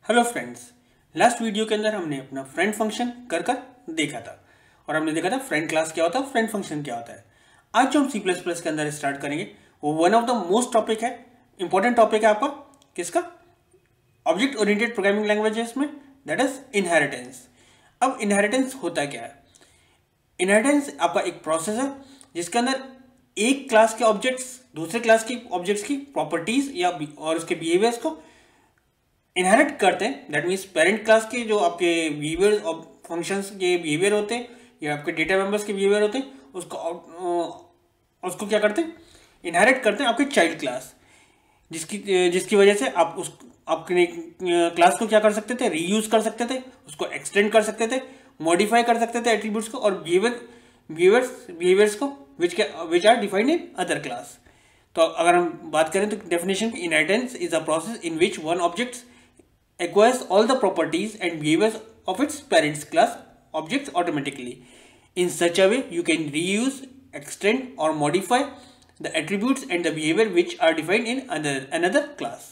Hello friends. Last video के अंदर हमने अपना फ्रेंड फंक्शन कर देखा था और हमने देखा था फ्रेंड क्लास क्या होता है, फ्रेंड फंक्शन क्या होता है। आज जो हम सी प्लस प्लस के अंदर स्टार्ट करेंगे वो one of the most topic है, इंपॉर्टेंट टॉपिक है आपका किसका, ऑब्जेक्ट ओरिएंटेड प्रोग्रामिंग लैंग्वेजेस में, दैट इज इनहेरिटेंस। अब इनहेरिटेंस होता क्या है? इनहेरिटेंस आपका एक प्रोसेस है जिसके अंदर एक क्लास के ऑब्जेक्ट्स दूसरे क्लास के ऑब्जेक्ट्स की प्रॉपर्टीज या और उसके बिहेवियर्स को इनहेरिट करते हैं। दैट मीन्स पेरेंट क्लास के जो आपके बिहेवियर और फंक्शंस के बिहेवियर होते हैं या आपके डेटा मेंबर्स के बिहेवियर होते हैं उसको क्या करते हैं, इनहेरिट करते हैं आपके चाइल्ड क्लास, जिसकी वजह से आप उस आपके क्लास को क्या कर सकते थे, रीयूज कर सकते थे, उसको एक्सटेंड कर सकते थे, मॉडिफाई कर सकते थे एट्रीब्यूट्स को और बिहेवियर्स को which are defined in other class. तो अगर हम बात करें तो डेफिनेशन की inheritance is a process in which one object acquires all the properties and behaviors of its parent's class objects automatically. In such a way, you can reuse, extend or modify the attributes and the behavior which are defined in another class.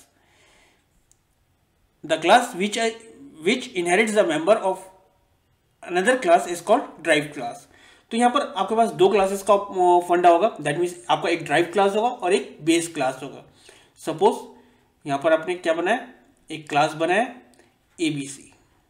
The class which inherits the member of another class is called derived class. तो यहाँ पर आपके पास दो classes का फंडा होगा, that means आपका एक ड्राइव क्लास होगा और एक बेस क्लास होगा। सपोज यहाँ पर आपने क्या बनाया, एक क्लास बनाया एबीसी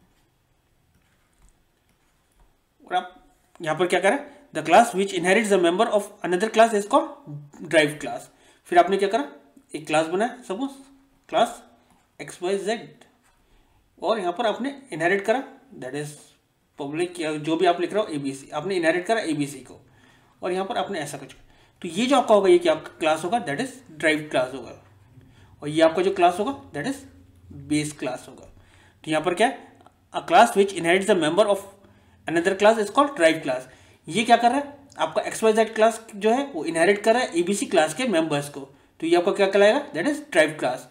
और आप यहां पर क्या करें, the class which inherits the member of another class is called derived class. फिर आपने क्या करा, एक क्लास बनाया सपोज क्लास XYZ और यहां पर आपने इनहेरिट करा, दैट इज पब्लिक या जो भी आप लिख रहे हो एबीसी, आपने इनहेरिट करा एबीसी को और यहां पर आपने ऐसा कुछ, तो ये जो आपका होगा ये क्या आपका क्लास होगा, दैट इज ड्राइव क्लास होगा और ये आपका जो क्लास होगा दैट इज बेस क्लास होगा। तो यहां पर क्या है, a class which inherits the member of another class is called derived class. ये क्या कर रहा है, आपका XYZ क्लास जो है वो इनहेरिट कर रहा है एबीसी क्लास के मेंबर्स को, तो ये आपका क्या कहलाएगा, that is drive class.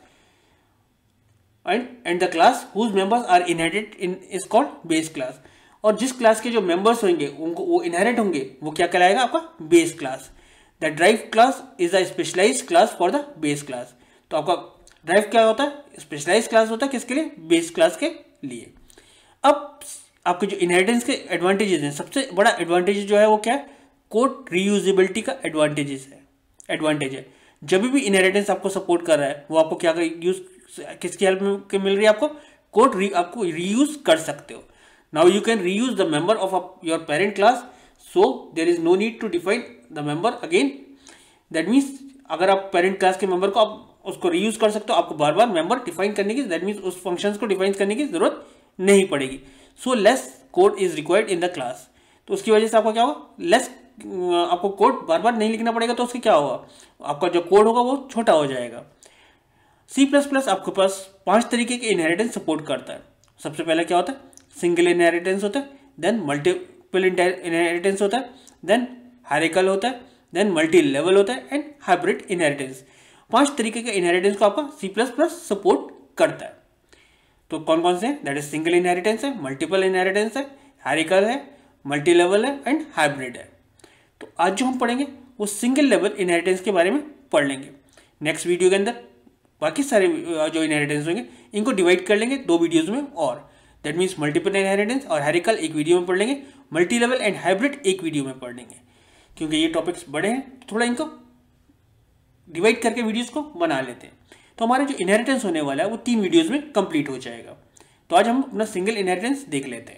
And the class whose members are inherited in is called base class. और जिस क्लास के जो मेंबर्स होंगे उनको वो इनहेरिट होंगे वो क्या कहलाएगा, आपका base class. The drive class is a specialised class for the base class. तो आपका ड्राइव क्या होता है, स्पेशलाइज्ड क्लास होता है किसके लिए, बेस क्लास के लिए। अब आपके जो इनहेरिटेंस के एडवांटेजेस हैं, सबसे बड़ा एडवांटेज जो है वो क्या है, कोड रीयूजेबिलिटी का एडवांटेज है। जब भी इनहेरिटेंस आपको सपोर्ट कर रहा है वो आपको क्या यूज किसकी हेल्प में मिल रही है, आपको कोड आपको रीयूज कर सकते हो। Now you can reuse the member of your parent class, so there is no need to define the member again. That means अगर आप पेरेंट क्लास के मेंबर को आप उसको रीयूज कर सकते हो, आपको बार बार मेंबर डिफाइन करने की, दैट मीन्स उस फंक्शंस को डिफाइन करने की जरूरत नहीं पड़ेगी। So less code is required in the class. तो उसकी वजह से आपका क्या होगा, लेस आपको कोड बार बार नहीं लिखना पड़ेगा, तो उससे क्या होगा, आपका जो कोड होगा वो छोटा हो जाएगा। सी प्लस प्लस आपके पास 5 तरीके के इनहेरिटेंस सपोर्ट करता है। सबसे पहले क्या होता है, सिंगल इनहेरिटेंस होता है, देन मल्टीपल इनहेरिटेंस होता है, देन हायरार्किकल होता है, देन मल्टी लेवल होता है एंड हाइब्रिड इनहेरिटेंस। 5 तरीके के इनहेरिटेंस को आपका सी प्लस प्लस सपोर्ट करता है। तो कौन कौन से हैं, दैट इज सिंगल इनहेरिटेंस है, मल्टीपल इनहेरिटेंस है, हायरार्किकल है, मल्टी लेवल है एंड हाइब्रिड है। तो आज जो हम पढ़ेंगे वो सिंगल लेवल इनहेरिटेंस के बारे में पढ़ लेंगे। नेक्स्ट वीडियो के अंदर बाकी सारे जो इनहेरिटेंस होंगे इनको डिवाइड कर लेंगे 2 वीडियोज में, और दैट मीन्स मल्टीपल इनहेरिटेंस और हायरार्किकल एक वीडियो में पढ़ लेंगे, मल्टी लेवल एंड हाइब्रिड एक वीडियो में पढ़ लेंगे। क्योंकि ये टॉपिक्स बड़े हैं तो थोड़ा इनको डिवाइड करके वीडियोस को बना लेते हैं, तो हमारा जो इनहेरिटेंस होने वाला है वो 3 वीडियोस में कंप्लीट हो जाएगा। तो आज हम अपना सिंगल इनहेरिटेंस देख लेते हैं।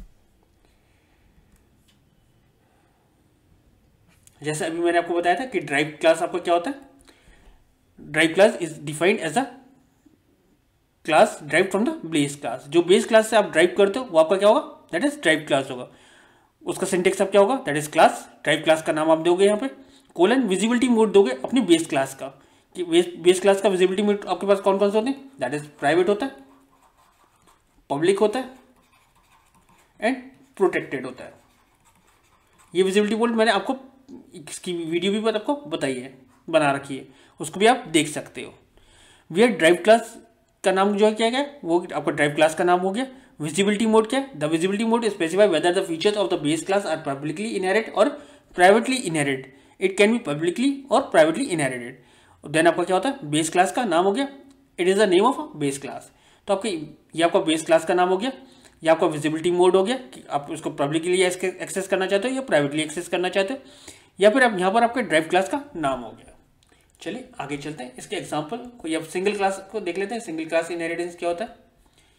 जैसे अभी मैंने आपको बताया था कि ड्राइव क्लास आपका क्या होता है, derived class is defined as a class derived from the base class. जो बेस क्लास से आप ड्राइव करते हो वो आपका क्या होगा, दैट इज ड्राइव क्लास होगा। उसका सिंटेक्स आप क्या होगा, that is class, derived class का नाम आप दोगे यहाँ पे, कोलन विजिबिलिटी मोड दोगे अपनी बेस क्लास का, कि बेस क्लास का विजिबिलिटी मोड आपके पास कौन कौन से होते हैं, दैट इज प्राइवेट होता है, पब्लिक होता है एंड प्रोटेक्टेड होता है। ये विजिबिलिटी मोड मैंने आपको इसकी वीडियो भी आपको बताई है, बना रखी है, उसको भी आप देख सकते हो। वेयर ड्राइव क्लास का नाम जो है क्या है, वो आपका ड्राइव क्लास का नाम हो गया। विजिबिलिटी मोड क्या है, the visibility mode specify whether the features of the base class are publicly inherit और privately inherit. It can be publicly और प्राइवेटली इनहेरिटेड। देन आपका क्या होता है, बेस क्लास का नाम हो गया, it is the name of base class. तो आपके ये आपका बेस क्लास का नाम हो गया, ये आपका विजिबिलिटी मोड हो गया कि आप उसको पब्लिकली एक्सेस करना चाहते हो या प्राइवेटली एक्सेस करना चाहते हो, या फिर आप यहाँ पर आपके ड्राइव क्लास का नाम हो गया। चलिए आगे चलते हैं, इसके एग्जाम्पल कोई अब सिंगल क्लास को देख लेते हैं। सिंगल क्लास इनहेरिटेंस क्या होता है?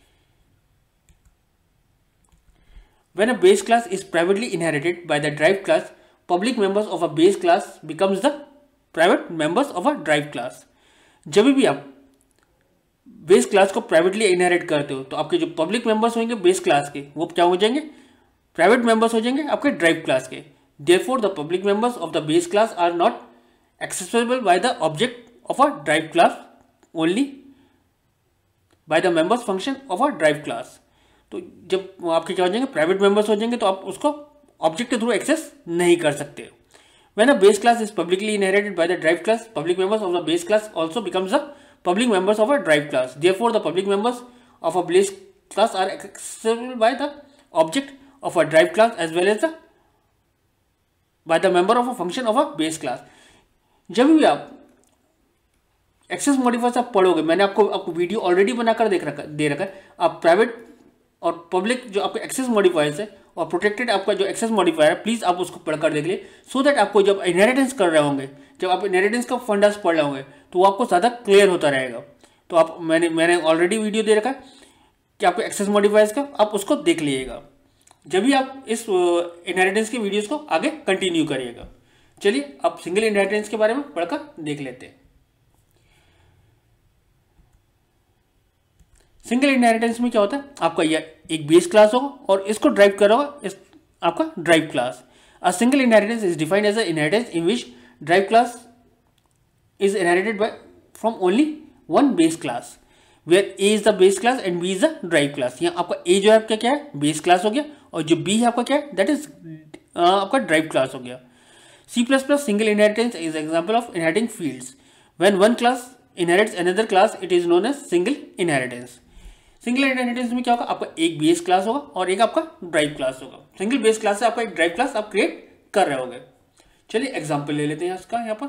When a base class is privately inherited by the derived class, public members of a base class becomes the private members of a derived class. जब भी आप बेस क्लास को प्राइवेटली इनहेरिट करते हो तो आपके जो पब्लिक मेंबर्स होंगे बेस क्लास के वो क्या हो जाएंगे? प्राइवेट मेंबर्स हो जाएंगे आपके ड्राइव क्लास के। Therefore, the public members of the base class are not accessible by the object of a derived class, only by the members function of a derived class. तो जब आपके क्या हो जाएंगे? प्राइवेट मेंबर्स हो जाएंगे तो आप उसको ऑब्जेक्ट के थ्रू एक्सेस नहीं कर सकते। When a base class is publicly inherited by the derived class, public members of the base class also becomes the public members of a derived class. Therefore, the public members of a base class are accessible by the object of a derived class as well as the by the member of a function of a base class. जब भी आप access modifiers आप पढ़ोगे, मैंने आपको video already बनाकर दे रखा है। आप प्राइवेट और पब्लिक जो आपके एक्सेस मॉडिफायर्स है और प्रोटेक्टेड आपका जो एक्सेस मॉडिफायर है, प्लीज आप उसको पढ़कर देख लिए, सो दैट आपको जब इनहेरिटेंस कर रहे होंगे, जब आप इनहेरिटेंस का फंडास पढ़ रहे होंगे तो वो आपको ज़्यादा क्लियर होता रहेगा। तो आप मैंने ऑलरेडी वीडियो दे रखा है कि आपको एक्सेस मॉडिफायर्स का, आप उसको देख लीजिएगा जब भी आप इस इनहेरिटेंस की वीडियोस को आगे कंटिन्यू करिएगा। चलिए आप सिंगल इनहेरिटेंस के बारे में पढ़कर देख लेते हैं। सिंगल इनहेरिटेंस में क्या होता है? आपका यह एक बेस क्लास होगा और इसको ड्राइव कर रहा होगा इस आपका drive class. A single inheritance is defined as a inheritance in which drive class is inherited by from only one base class, where A is the base class and B is the drive class. यहाँ आपका ए जो है आपका क्या है? Base class हो गया, और जो बी है आपका क्या है? दैट इज आपका ड्राइव क्लास हो गया। C++ single inheritance is example of inheriting fields. When one class inherits another class, it is known as single inheritance. Single inheritance में क्या होगा? आपका एक बेस क्लास होगा और एक आपका ड्राइव क्लास होगा। सिंगल बेस क्लास से आपका एक ड्राइव क्लास आप क्रिएट कर रहे होंगे। चलिए एग्जांपल ले लेते हैं इसका। यहाँ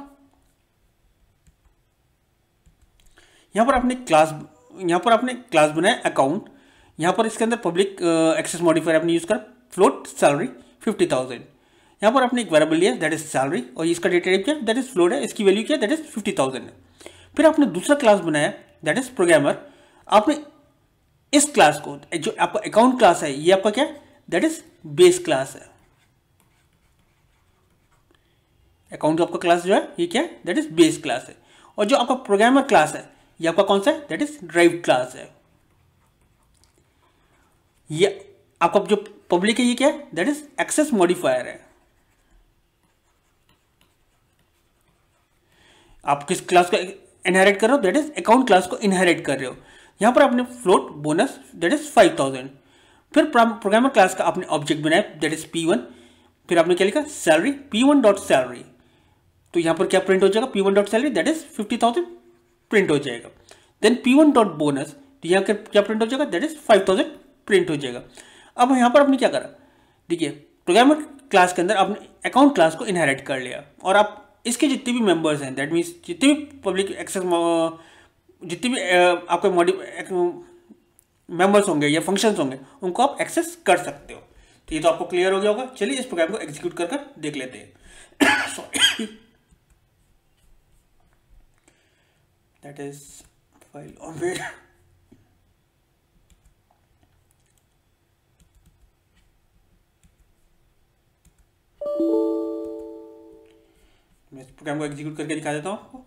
पर आपने क्लास बनाया अकाउंट। यहाँ पर इसके अंदर पब्लिक एक्सेस मॉडिफायर आपने यूज कर फ्लोट सैलरी 50,000। यहाँ पर आपने एक वेरिएबल लिया दैट इज सैलरी और इसका डेटा टाइप क्या दैट इज फ्लोट है, इसकी वैल्यू क्या दैट इज 50,000 है। फिर आपने दूसरा क्लास बनाया दैट इज प्रोग्रामर। आपने इस क्लास को, जो आपका अकाउंट क्लास है ये आपका क्या है? दैट इज बेस क्लास है। अकाउंट आपका क्लास जो है ये क्या है? दैट इज बेस क्लास है। और जो आपका प्रोग्रामर क्लास है ये आपका कौन सा है? दैट इज ड्राइव क्लास है। ये आपका जो पब्लिक है ये क्या है? दैट इज एक्सेस मॉडिफायर है। आप किस क्लास को इनहेरिट कर रहे हो? दैट इज अकाउंट क्लास को इनहेरिट कर रहे हो। यहां पर आपने फ्लोट बोनस दैट इज 5,000। फिर प्रोग्रामर क्लास का आपने ऑब्जेक्ट बनाया दैट इज P1। फिर आपने क्या लिखा? Salary P1.salary। तो यहां पर क्या प्रिंट हो जाएगा? P1.salary दैट इज 50,000 प्रिंट हो जाएगा। देन P1.bonus, तो यहाँ क्या प्रिंट हो जाएगा? दैट इज 5,000 प्रिंट हो जाएगा। अब यहां पर आपने क्या करा? देखिए प्रोग्रामर क्लास के अंदर आपने अकाउंट क्लास को इनहेरिट कर लिया और आप इसके जितने भी मेंबर्स हैं, दैट मीन्स जितने भी पब्लिक एक्सेस जितने भी आपके मेंबर्स होंगे या फंक्शंस होंगे उनको आप एक्सेस कर सकते हो। तो ये तो आपको क्लियर हो गया होगा। चलिए इस प्रोग्राम को एग्जीक्यूट कर देख लेते हैं। Sorry, that is file on wait. मैं इस प्रोग्राम को एग्जीक्यूट करके दिखा देता हूं आपको।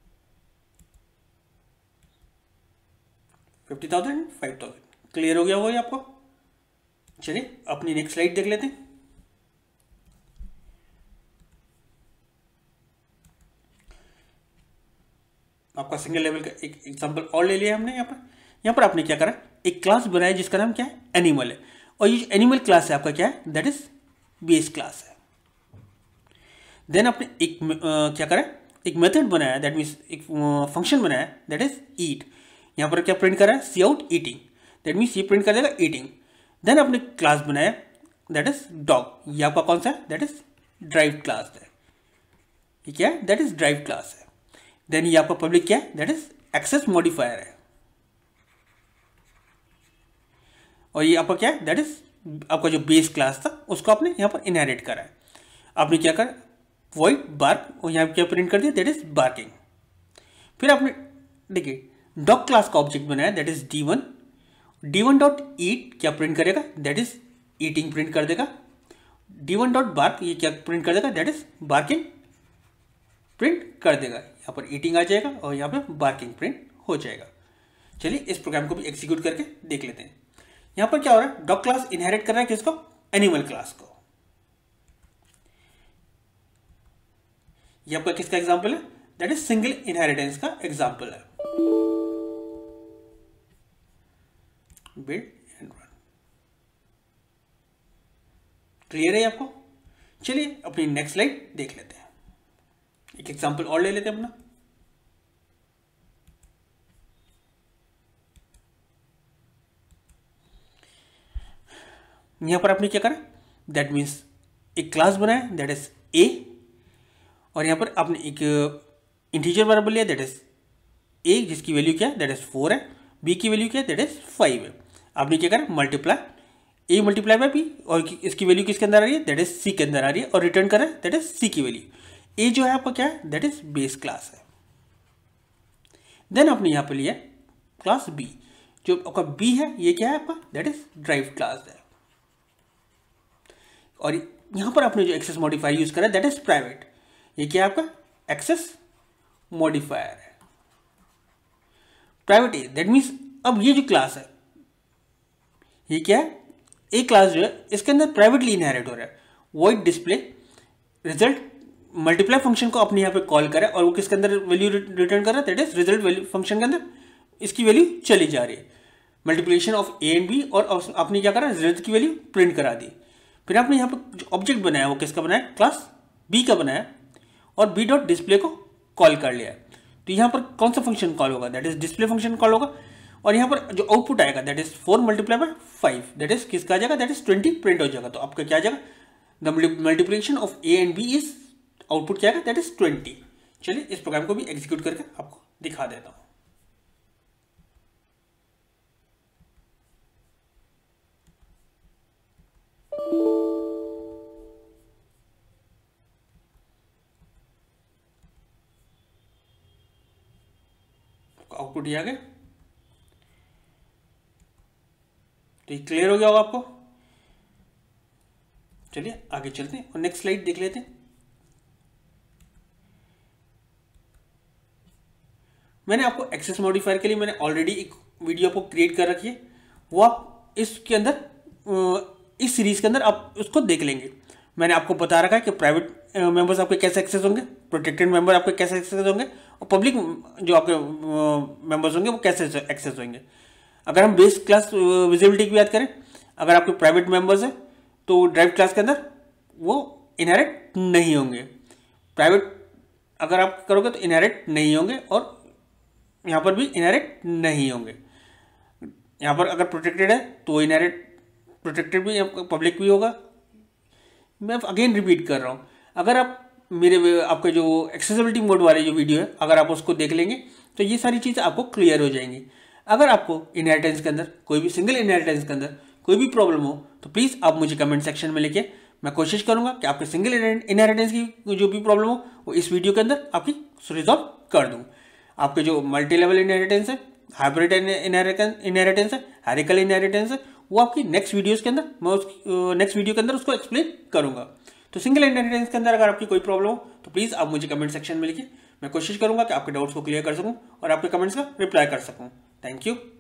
50,000 5,000 क्लियर हो गया होगा ये आपको। चलिए अपनी नेक्स्ट स्लाइड देख लेते हैं। आपका सिंगल लेवल का एक एग्जांपल और ले लिया हमने। यहाँ पर आपने क्या करा? एक क्लास बनाया जिसका नाम क्या है? एनिमल है। और ये एनिमल क्लास है आपका क्या है? दैट इज बेस क्लास है। देन आपने एक क्या करा? एक मेथड बनाया दैट मीन्स एक फंक्शन बनाया दैट इज ईट। यहाँ पर क्या प्रिंट कर रहा है? C out eating, that means ये प्रिंट कर देगा ईटिंग। देन आपने क्लास बनाया दैट इज डॉग। ये आपका कौन सा है? दैट इज ड्राइव क्लास है। ये क्या है? दैट इज ड्राइव क्लास है। देन ये आपका पब्लिक क्या है? दैट इज एक्सेस मॉडिफायर है। और ये आपका क्या है, दैट इज आपका जो बेस क्लास था उसको आपने यहाँ पर इनहेरिट करा है। आपने क्या करा, वॉइड बार्क और यहाँ क्या प्रिंट कर दिया, दैट इज बार्किंग। फिर आपने देखिए डॉग क्लास का ऑब्जेक्ट बनाया, that is D1। D1 dot eat क्या प्रिंट करेगा, दैट इज ईटिंग प्रिंट कर देगा। D1 डॉट बार्क ये क्या प्रिंट कर देगा, दैट इज बार्किंग प्रिंट कर देगा। यहाँ पर ईटिंग आ जाएगा और यहाँ पे बार्किंग प्रिंट हो जाएगा। चलिए इस प्रोग्राम को भी एग्जीक्यूट करके देख लेते हैं। यहाँ पर क्या हो रहा है, डॉग क्लास इनहेरिट कर रहा है किसको, एनिमल क्लास को। ये आपका किसका एग्जाम्पल है, दैट इज सिंगल इनहेरिटेंस का एग्जाम्पल है। Build and run. क्लियर है आपको? चलिए अपनी नेक्स्ट स्लाइड देख लेते हैं, एक एग्जाम्पल और ले लेते हैं अपना। यहां पर आपने क्या करा, दैट मीन्स एक क्लास बनाया, दैट इज ए, और यहां पर आपने एक इंटीजर वेरिएबल लिया, दैट इज ए, जिसकी वैल्यू क्या है, दैट इज 4 है। बी की वैल्यू क्या है, दैट इज 5 है। आपने क्या करा, multiply A multiply by B, और इसकी वैल्यू किसके अंदर आ रही है, दैट इज सी के अंदर आ रही है, और रिटर्न कर रहा है, दैट इज सी की वैल्यू। ए जो है आपका क्या है, दैट इज बेस क्लास है। देन आपने यहां पर लिया क्लास बी, जो आपका बी है ये क्या है आपका, दैट इज ड्राइव क्लास है। और यहां पर आपने जो एक्सेस मॉडिफायर यूज करा दैट इज प्राइवेट, ये क्या है आपका एक्सेस मॉडिफायर है, प्राइवेट ए। दैट मीन्स अब ये जो क्लास है ये क्या है, ए क्लास जो है इसके अंदर प्राइवेटली इनहेरिट हो रहा है। Void display result multiply function को अपने यहाँ पे कॉल करें और वो किसके अंदर वैल्यू रिटर्न कर रहा है, that is result value function के अंदर इसकी वैल्यू चली जा रही है। Multiplication of A and B, और आपने क्या करा, रिजल्ट की वैल्यू प्रिंट करा दी। फिर आपने यहाँ पे जो ऑब्जेक्ट बनाया वो किसका बनाया, क्लास बी का बनाया, और बी डॉट डिस्प्ले को कॉल कर लिया। तो यहाँ पर कौन सा फंक्शन कॉल होगा, that is display function call होगा, और यहाँ पर जो आउटपुट आएगा that is 4 multiply by 5, that is किसका आ जाएगा, दैट इज 20 प्रिंट हो जाएगा। तो आपका क्या आ जाएगा, the multiplication of A and B is, output क्या आएगा, दैट इज 20। चलिए इस प्रोग्राम को भी एग्जीक्यूट करके आपको दिखा देता हूं। आउटपुट ये आ गया, तो ये क्लियर हो गया होगा आपको। चलिए आगे चलते हैं और नेक्स्ट स्लाइड देख लेते हैं। मैंने आपको एक्सेस मॉडिफायर के लिए मैंने ऑलरेडी एक वीडियो आपको क्रिएट कर रखी है, वो आप इसके अंदर इस सीरीज के अंदर आप उसको देख लेंगे। मैंने आपको बता रखा है कि प्राइवेट मेंबर्स आपके कैसे एक्सेस होंगे, प्रोटेक्टेड मेंबर आपके कैसे एक्सेस होंगे, और पब्लिक जो आपके मेंबर्स होंगे वो कैसे एक्सेस होंगे। अगर हम बेस क्लास विजिबिलिटी की बात करें, अगर आपके प्राइवेट मेंबर्स हैं तो ड्राइव क्लास के अंदर वो इनहेरिट नहीं होंगे। प्राइवेट अगर आप करोगे तो इनहेरिट नहीं होंगे, और यहाँ पर भी इनहेरिट नहीं होंगे। यहाँ पर अगर प्रोटेक्टेड है तो इनहेरिट प्रोटेक्टेड भी पब्लिक भी होगा। मैं अगेन रिपीट कर रहा हूँ, अगर आप मेरे आपका जो एक्सेसिबिलिटी मोड वाली जो वीडियो है अगर आप उसको देख लेंगे तो ये सारी चीज़ें आपको क्लियर हो जाएंगी। अगर आपको इनहेरिटेंस के अंदर कोई भी सिंगल इनहेरिटेंस के अंदर कोई भी प्रॉब्लम हो तो प्लीज़ आप मुझे कमेंट सेक्शन में लिखिए। मैं कोशिश करूंगा कि आपके सिंगल इनहेरिटेंस की जो भी प्रॉब्लम हो वो इस वीडियो के अंदर आपकी रिजॉल्व कर दूँ। आपके जो मल्टी लेवल इनहेरिटेंस है, हाइब्रिड इनहेरिटेंस है, हायरार्किकल इनहेरिटेंस है, वो आपकी नेक्स्ट वीडियोस के अंदर मैं नेक्स्ट वीडियो के अंदर उसको एक्सप्लेन करूंगा। तो सिंगल इनहेरिटेंस के अंदर अगर आपकी कोई प्रॉब्लम हो तो प्लीज़ आप मुझे कमेंट सेक्शन में लिखिए। मैं कोशिश करूंगा कि आपके डाउट्स को क्लियर कर सकूं और आपके कमेंट्स का रिप्लाई कर सकूं। Thank you.